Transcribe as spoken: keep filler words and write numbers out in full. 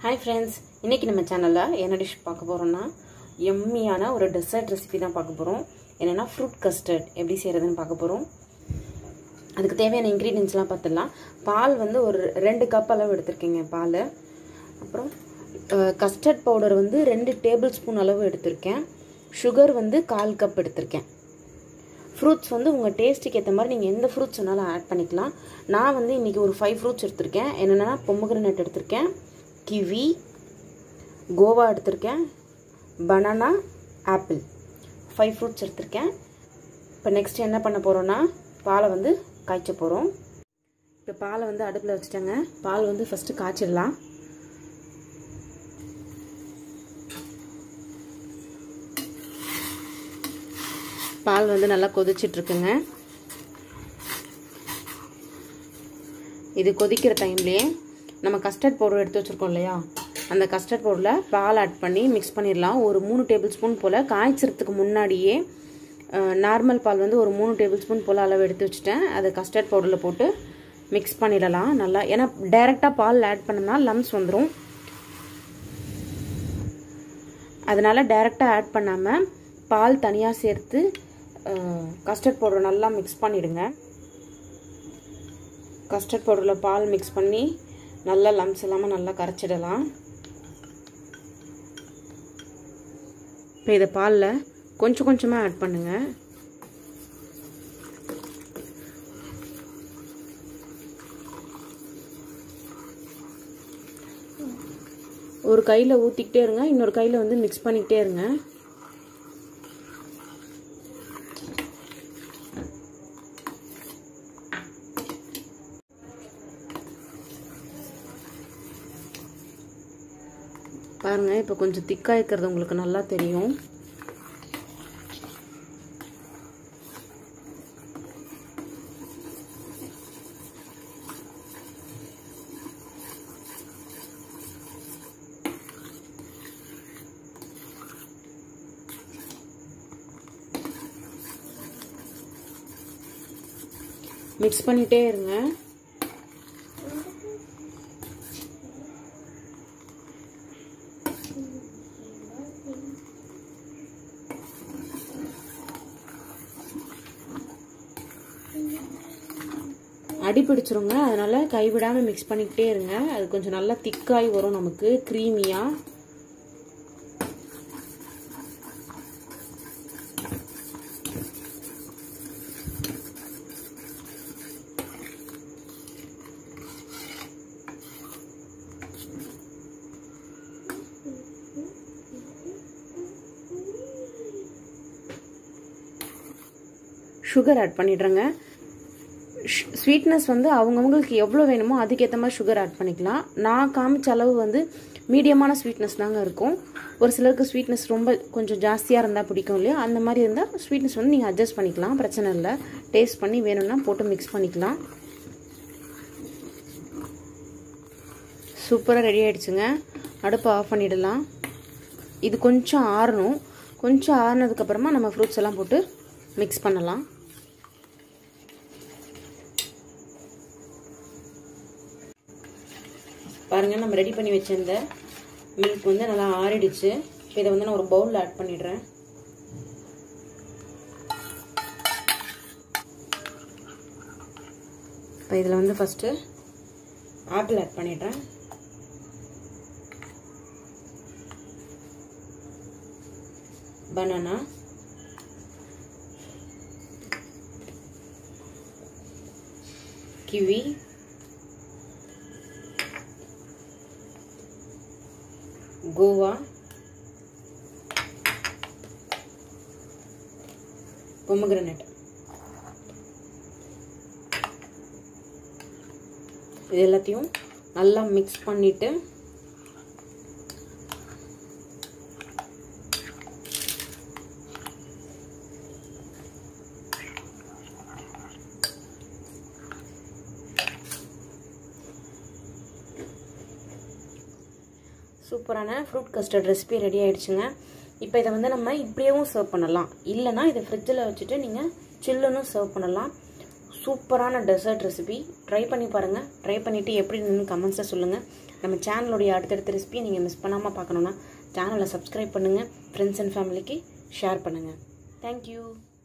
Hi friends, இன்னைக்கு நம்ம சேனல்ல என்ன டிஷ் பார்க்க போறோம்னா யம்மியான ஒரு டெசர்ட் ரெசிபி தான் பார்க்க போறோம். என்னன்னா ஃப்ரூட் கஸ்டர்ட் எப்படி செய்யறதுன்னு பார்க்க போறோம். அதுக்கு தேவையான இன்கிரிடியன்ட்ஸ்லாம் பார்த்தலாம். பால் வந்து ஒரு ரெண்டு கப் அளவு எடுத்துர்க்கீங்க பால். அப்புறம் கஸ்டர்ட் பவுடர் வந்து ரெண்டு டேபிள் ஸ்பூன் அளவு எடுத்துர்க்கேன். சுகர் வந்து கால் கப் எடுத்துர்க்கேன். ஃப்ரூட்ஸ் வந்து உங்க டேஸ்ட்டுக்கு ஏத்த மாதிரி நீங்க எந்த ஃப்ரூட்ஸ் வேணாலும் ஆட் பண்ணிக்கலாம். நான் வந்து இன்னைக்கு ஒரு five ஃப்ரூட்ஸ் எடுத்துர்க்கேன். என்னன்னா பொமோகிரானேட் எடுத்துர்க்கேன். கிவி, கோவா எடுத்துர்க்கேன், பனானா, ஆப்பிள். five ஃப்ரூட்ஸ் எடுத்துர்க்கேன். இப்போ நெக்ஸ்ட் என்ன பண்ண போறோம்னா பாலை வந்து காய்ச்ச போறோம். இப்போ பாலை வந்து அடுப்புல வச்சிட்டேங்க. பால் வந்து ஃபர்ஸ்ட் காய்ச்சிடலாம். பால் வந்து நல்லா கொதிச்சிட்டு இருக்குங்க. இது கொதிக்கிற டைம்லயே நம்ம கஸ்டர்ட் பவுடர் எடுத்து வச்சிருக்கோம் இல்லையா, அந்த கஸ்டர்ட் பவுடர்ல பால் ஆட் பண்ணி மிக்ஸ் பண்ணிடலாம். ஒரு மூணு டேபிள் ஸ்பூன் போல காய்ச்சறதுக்கு முன்னாடியே நார்மல் பால் வந்து ஒரு மூணு டேபிள் ஸ்பூன் போல அளவு எடுத்து வச்சுட்டேன். அதை கஸ்டர்ட் பவுடர்ல போட்டு மிக்ஸ் பண்ணிடலாம் நல்லா. ஏன்னா டைரக்டா பால் ஆட் பண்ணோம்னா லம்ஸ் வந்துடும். அதனால டைரக்டா ஆட் பண்ணாம பால் தனியா சேர்த்து கஸ்டர்ட் பவுடர் நல்லா மிக்ஸ் பண்ணிடுங்க. கஸ்டர்ட் பவுடர்ல பால் மிக்ஸ் பண்ணி நல்லா லம்ஸ் இல்லாம நல்லா கரைச்சிடலாம். இப்போ இத பால்ல கொஞ்சம் கொஞ்சமா ஆட் பண்ணுங்க. ஒரு கையில ஊத்திக்கிட்டே இருங்க, இன்னொரு கையில வந்து மிக்ஸ் பண்ணிக்கிட்டே இருங்க. பாருங்க, இப்போ கொஞ்சம் திக்கா இருக்கிறது உங்களுக்கு நல்லா தெரியும். மிக்ஸ் பண்ணிட்டே இருங்க. அடி பிடிச்சிருங்க, அதனால கைவிடாம மிக்ஸ் பண்ணிக்கிட்டே இருங்க. அது கொஞ்சம் நல்லா திக்காய் வரும், நமக்கு கிரீமியா. சுகர் ஆட் பண்ணிடுறேங்க. ஸ்வீட்னஸ் வந்து அவங்கவுங்களுக்கு எவ்வளோ வேணுமோ அதுக்கேற்ற மாதிரி சுகர் ஆட் பண்ணிக்கலாம். நான் காமிச்ச அளவு வந்து மீடியமான ஸ்வீட்னஸ் தாங்க இருக்கும். ஒரு சிலருக்கு ஸ்வீட்னஸ் ரொம்ப கொஞ்சம் ஜாஸ்தியாக இருந்தால் பிடிக்கும் இல்லையா, அந்த மாதிரி இருந்தால் ஸ்வீட்னஸ் வந்து நீங்கள் அட்ஜஸ்ட் பண்ணிக்கலாம், பிரச்சனை இல்லை. டேஸ்ட் பண்ணி வேணும்னா போட்டு மிக்ஸ் பண்ணிக்கலாம். சூப்பராக ரெடி ஆயிடுச்சுங்க. அடுப்பை ஆஃப் பண்ணிடலாம். இது கொஞ்சம் ஆறணும். கொஞ்சம் ஆறினதுக்கப்புறமா நம்ம ஃப்ரூட்ஸ் எல்லாம் போட்டு மிக்ஸ் பண்ணலாம். பாருங்க, நம்ம ரெடி பண்ணி வச்ச இந்த மில்க் வந்து நல்லா ஆறிடுச்சு. இதை வந்து நான் ஒரு பவுல்ல ஆட் பண்ணிடுறேன். இப்போ இதில் வந்து ஃபர்ஸ்ட் ஆப்பிள் ஆட் பண்ணிடுறேன். Banana, kiwi, guava, pomegranate. இது எல்லாத்தையும் நல்லா மிக்ஸ் பண்ணிட்டு சூப்பரான ஃப்ரூட் கஸ்டர்ட் ரெசிபி ரெடி ஆயிடுச்சுங்க. இப்போ இதை வந்து நம்ம இப்படியேவும் சர்வ் பண்ணலாம், இல்லைனா இதை ஃப்ரிட்ஜில் வச்சுட்டு நீங்கள் சில்லுன்னு சர்வ் பண்ணலாம். சூப்பரான டெசர்ட் ரெசிபி ட்ரை பண்ணி பாருங்கள். ட்ரை பண்ணிவிட்டு எப்படி கமெண்ட்ஸை சொல்லுங்கள். நம்ம சேனலுடைய அடுத்தடுத்த ரெசிபியை நீங்கள் மிஸ் பண்ணாமல் பார்க்கணுன்னா சேனலை சப்ஸ்கிரைப் பண்ணுங்கள், ஃப்ரெண்ட்ஸ் அண்ட் ஃபேமிலிக்கு ஷேர் பண்ணுங்கள். தேங்க்யூ.